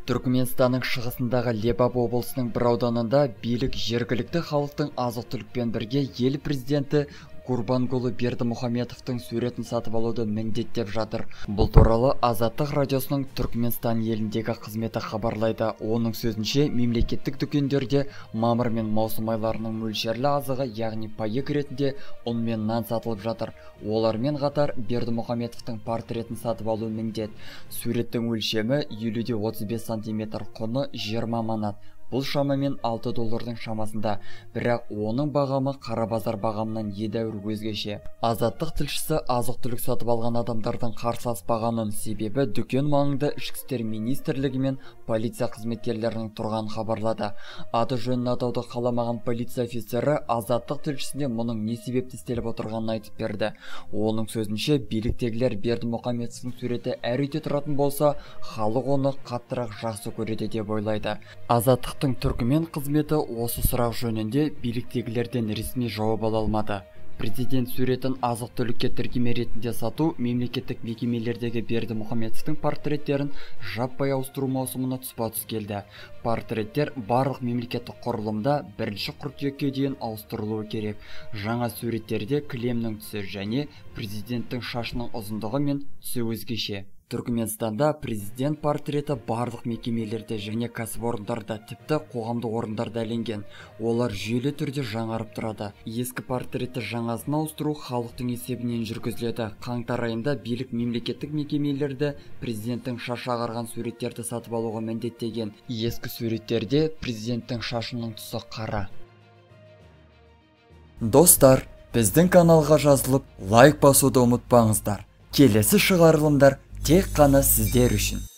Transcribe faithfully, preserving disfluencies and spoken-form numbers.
Түркменстанның шығысындағы Лебап облысының бір ауданында билік жергілікті халықтың азық-түлікпен бірге ел президенті Гурбангулы Бердімұхамедовтың суретін сатып алуды міндеттеп жатыр. Бұл туралы Азаттық радиосының Түркменстан еліндегі қызметі хабарлайды. Оның сөзінше, мемлекеттік дүкендерде мамыр мен маусым айларының мөлшерлі азығы, яғни пайық ретінде ұн мен нан сатылып жатыр. Олармен қатар Бердімұхамедовтың портретін сатып алу міндет. Суреттің өлшемі елуден отыз бес сантиметр, құны жиырма манат. Бұл шамамен алты доллардың шамасында, бірақ оның бағамы қара базар бағамынан едәуір өзгеше. Азаттық тілшісі азық-түлік сатып алған адамдардың қарсыласпағанын, себебі дүкен маңында ішкі істер министрлігі мен полиция қызметкерлерінің тұрғанын хабарлады. Аты жөнін атауды қаламаған полиция офицері Азаттық тілшісіне мұның не себепті істеліп отырғанын айтып берді. Оның сөзінше, биліктегілер Бердімұхамедовтың суреті әр үйде тұратын болса, халық оны қаттырақ жақсы көреді деп ойлайды. Азаттық Түркмен қызметі осы сұрақ жөнінде биліктегілерден ресми жауап ала алмады. Президент суретін азық-түлікке тіркеме ретінде сату мемлекеттік мекемелердегі Бердімұхамедовтың портреттерін жаппай ауыстыру маусымына тұспа-тұс келді. Портреттер барлық мемлекеттік құрылымда бірінші қыркүйекке дейін ауыстырылуы керек. Жаңа суреттерде кілемнің түсі және президенттің шашының ұзындығы мен түсі өзгеше. Түркменстанда президент портреті барлық мекемелерде және кәсіпорындарда, тіпті қоғамдық орындарда ілінген. Олар жүйелі түрде жаңарып тұрады. Ескі портретті жаңасын ауыстыру халықтың есебінен жүргізіледі. Қаңтар айында билік мемлекеттік мекемелерді президенттің шашы ағарған суреттерді сатып алуға міндеттеген. Ескі суреттерде президенттің шашының түсі қара. Достар, біздің каналға жазылып, лайк басуды ұмытпаңыздар. Келесі шығарылымдар тек қана сіздер үшін.